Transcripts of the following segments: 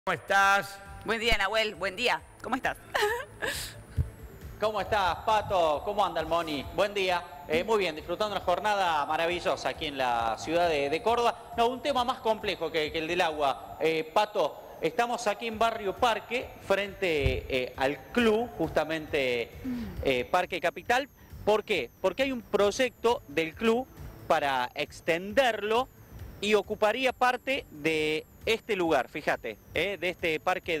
¿Cómo estás? Buen día, Nahuel. Buen día. ¿Cómo estás? ¿Cómo estás, Pato? ¿Cómo anda el Moni? Buen día. Muy bien, disfrutando una jornada maravillosa aquí en la ciudad de Córdoba. No, un tema más complejo que el del agua. Pato, estamos aquí en Barrio Parque, frente al club, justamente Parque Capital. ¿Por qué? Porque hay un proyecto del club para extenderlo y ocuparía parte de este lugar, fíjate, de este parque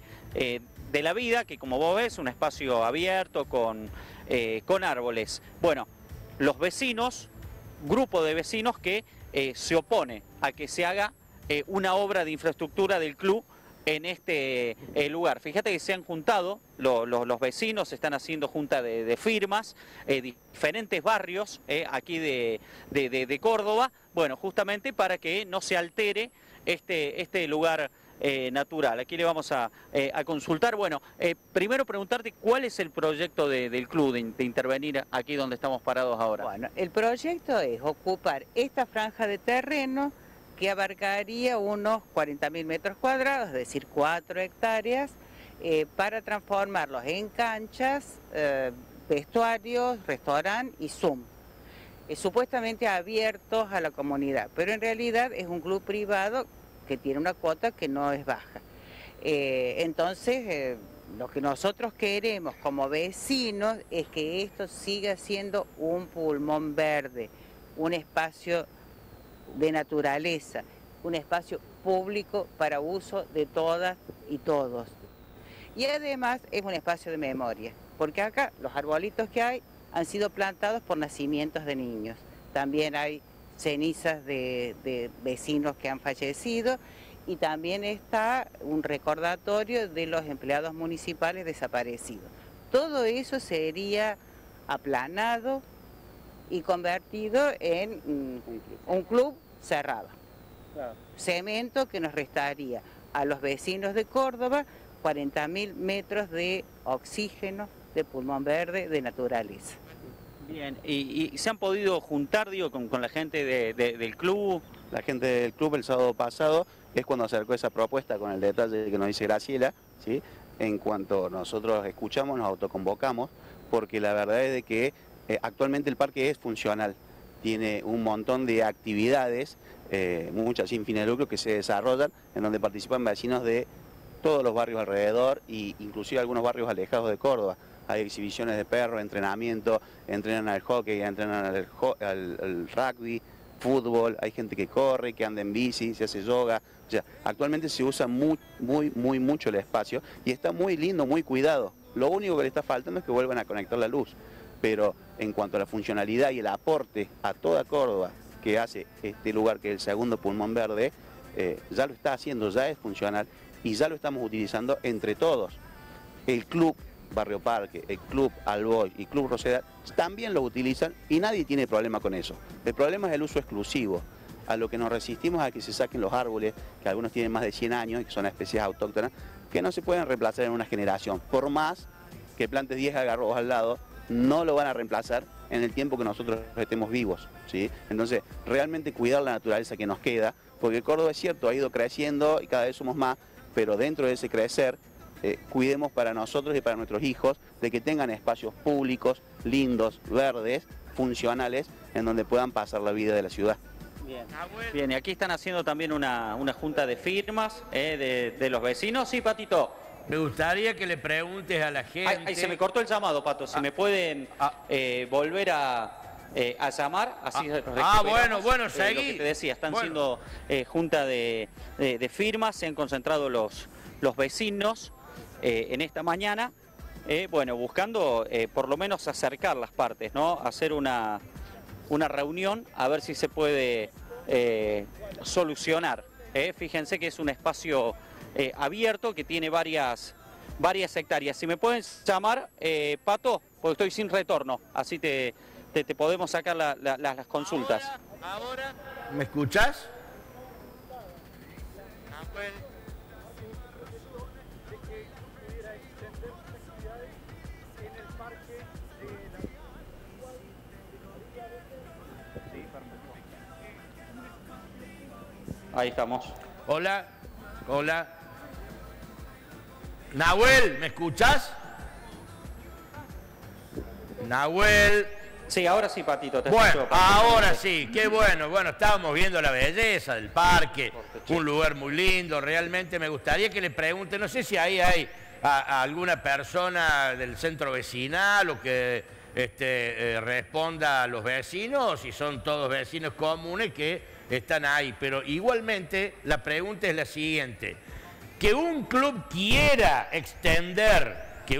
de la vida, que como vos ves, un espacio abierto con árboles. Bueno, los vecinos, grupo de vecinos que se opone a que se haga una obra de infraestructura del club en este lugar. Fíjate que se han juntado los vecinos, están haciendo junta de firmas, diferentes barrios aquí de Córdoba, bueno, justamente para que no se altere este lugar natural. Aquí le vamos a consultar. Bueno, primero preguntarte cuál es el proyecto del club de intervenir aquí donde estamos parados ahora. Bueno, el proyecto es ocupar esta franja de terreno que abarcaría unos 40.000 metros cuadrados, es decir, 4 hectáreas, para transformarlos en canchas, vestuarios, restaurante y Zoom. Supuestamente abiertos a la comunidad, pero en realidad es un club privado que tiene una cuota que no es baja. Entonces, lo que nosotros queremos como vecinos es que esto siga siendo un pulmón verde, un espacio de naturaleza, un espacio público para uso de todas y todos. Y además es un espacio de memoria, porque acá los arbolitos que hay han sido plantados por nacimientos de niños. También hay cenizas de vecinos que han fallecido y también está un recordatorio de los empleados municipales desaparecidos. Todo eso sería aplanado y convertido en un club cerrado. Claro. Cemento que nos restaría a los vecinos de Córdoba 40.000 metros de oxígeno, de pulmón verde, de naturaleza. Bien, ¿y se han podido juntar, digo, con la gente del club? La gente del club el sábado pasado es cuando acercó esa propuesta con el detalle que nos dice Graciela, ¿sí? En cuanto nosotros escuchamos, nos autoconvocamos, porque la verdad es de que actualmente el parque es funcional, tiene un montón de actividades, muchas sin fines de lucro que se desarrollan, en donde participan vecinos de todos los barrios alrededor e inclusive algunos barrios alejados de Córdoba. Hay exhibiciones de perros, entrenamiento, entrenan al hockey, entrenan al rugby, fútbol, hay gente que corre, que anda en bici, se hace yoga. O sea, actualmente se usa mucho el espacio y está muy lindo, muy cuidado. Lo único que le está faltando es que vuelvan a conectar la luz. Pero en cuanto a la funcionalidad y el aporte a toda Córdoba que hace este lugar, que es el segundo pulmón verde, ya lo está haciendo, ya es funcional y ya lo estamos utilizando entre todos. El club Barrio Parque, el Club Alboy y Club Roseda también lo utilizan y nadie tiene problema con eso. El problema es el uso exclusivo. A lo que nos resistimos a que se saquen los árboles, que algunos tienen más de 100 años y que son especies autóctonas, que no se pueden reemplazar en una generación. Por más que plantes 10 algarrobos al lado, no lo van a reemplazar en el tiempo que nosotros estemos vivos, ¿sí? Entonces, realmente cuidar la naturaleza que nos queda, porque Córdoba es cierto, ha ido creciendo y cada vez somos más, pero dentro de ese crecer, cuidemos para nosotros y para nuestros hijos de que tengan espacios públicos, lindos, verdes, funcionales, en donde puedan pasar la vida de la ciudad. Bien, bien, y aquí están haciendo también una junta de firmas de los vecinos. Sí, Patito. Me gustaría que le preguntes a la gente... Ahí se me cortó el llamado, Pato, si me pueden volver a llamar, así bueno, seguí. Lo que te decía, están haciendo junta de firmas, se han concentrado los vecinos en esta mañana, bueno, buscando por lo menos acercar las partes, ¿no? Hacer una reunión a ver si se puede solucionar. Fíjense que es un espacio abierto que tiene varias hectáreas. Si me pueden llamar, Pato, porque estoy sin retorno, así te podemos sacar las consultas. Ahora, ¿me escuchás? Ahí estamos. Hola, hola. Nahuel, ¿me escuchás? Nahuel. Sí, ahora sí, Patito, te Bueno, escucho, Patito. ahora sí, qué bueno. Bueno, estábamos viendo la belleza del parque, un lugar muy lindo. Realmente me gustaría que le pregunte, no sé si ahí hay a alguna persona del centro vecinal o que responda a los vecinos, si son todos vecinos comunes que están ahí. Pero igualmente la pregunta es la siguiente: que un club quiera extender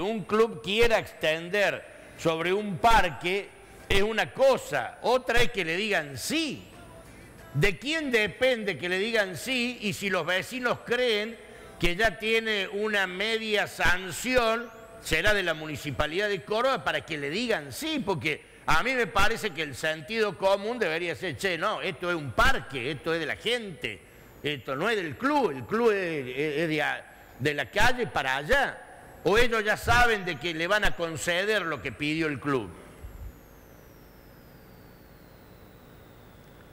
sobre un parque es una cosa, otra es que le digan sí. ¿De quién depende que le digan sí? Y si los vecinos creen que ya tiene una media sanción, será de la Municipalidad de Córdoba para que le digan sí, porque a mí me parece que el sentido común debería ser, che, no, esto es un parque, esto es de la gente, esto no es del club, el club es de la calle para allá. O ellos ya saben de que le van a conceder lo que pidió el club.